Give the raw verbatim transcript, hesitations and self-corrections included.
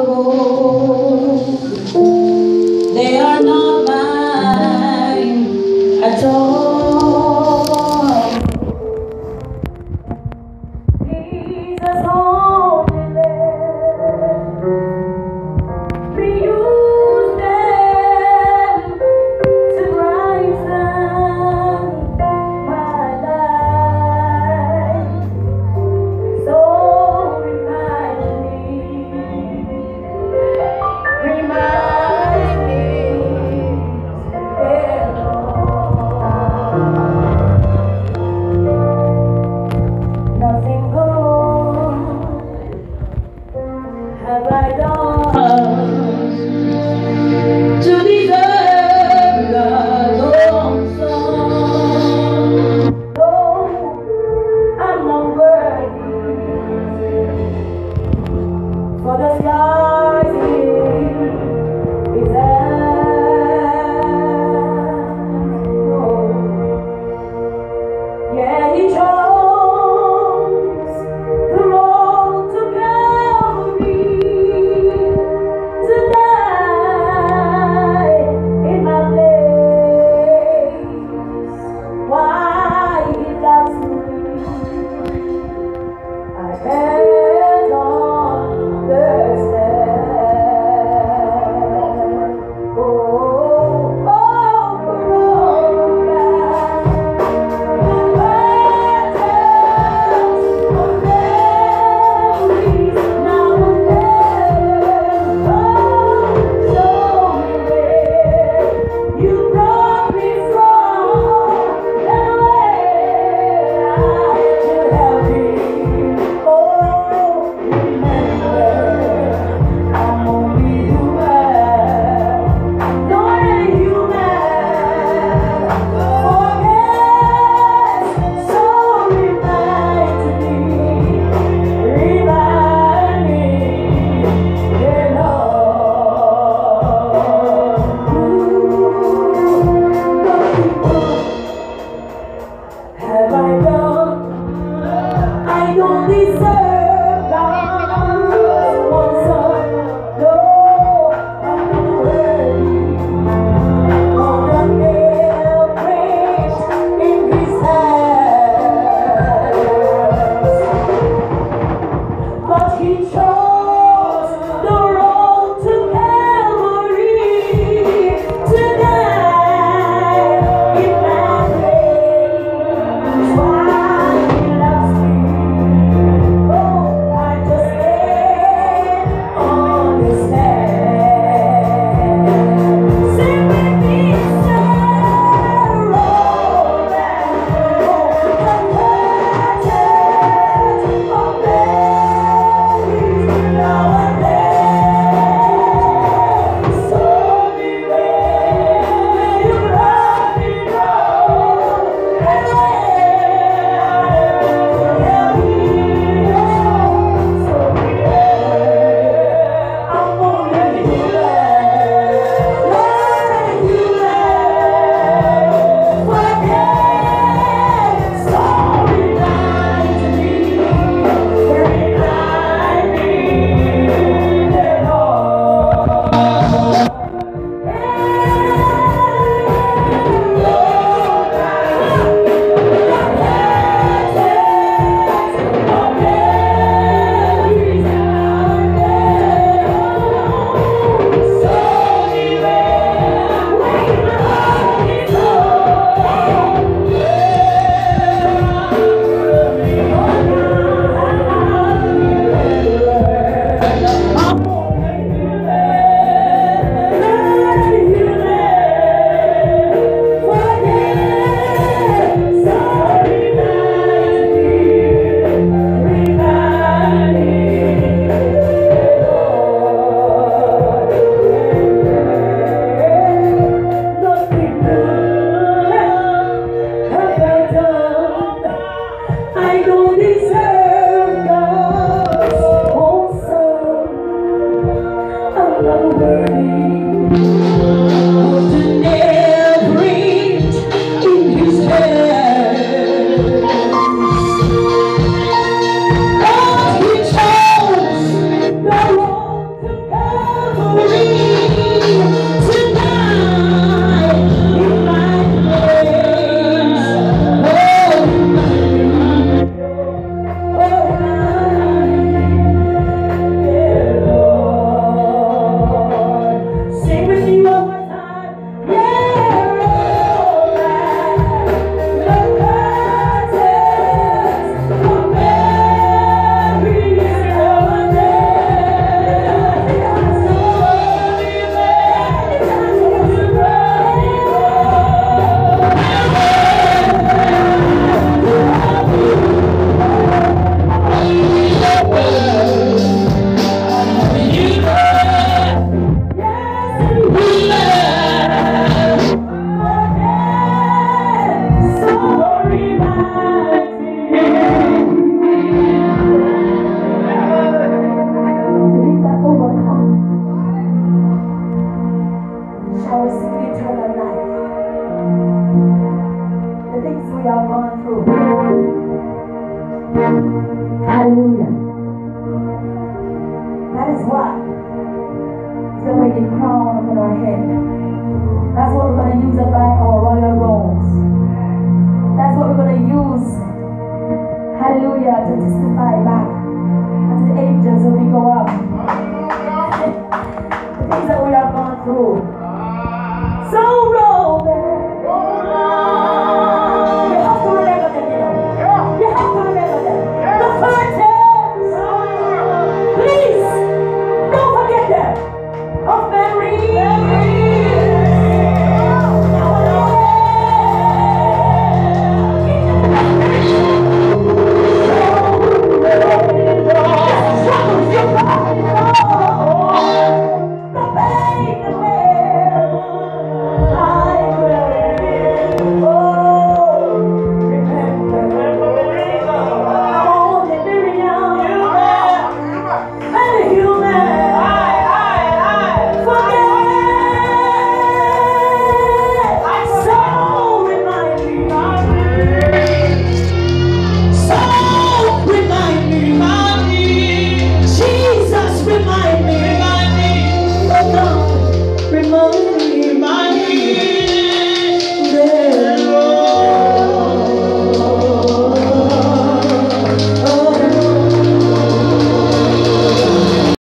road. They are not mine at all. Jesus only lives. We use them to brighten my life. So remind me, remind me, dear Lord, nothing good have I done to deserve God's own son. No, I'm not worthy, for the stars here is yeah, he chose the road to Calvary to die in my place. Why he loves me, I can't understand. Oh, oh, have I done? I don't deserve God's one son. No, I'm not worthy of the nail prints in his hands. But he chose the road to Calvary to die in my place. Why he loves me, oh, I just can't understand. Sing with me, sorrow that broke the curtains of memories nowadays. So beware, you love me, Lord, and I'm only human, like you love, forget, so remind me, remind me, dear Lord. I don't deserve God's own son. I'm not worthy of the nail print in his hands. But he chose the road to guess what? He's going to make a crown upon our head. That's what we're going to use to buy our royal robes. That's what we're going to use, hallelujah, to testify back unto the angels when we go up.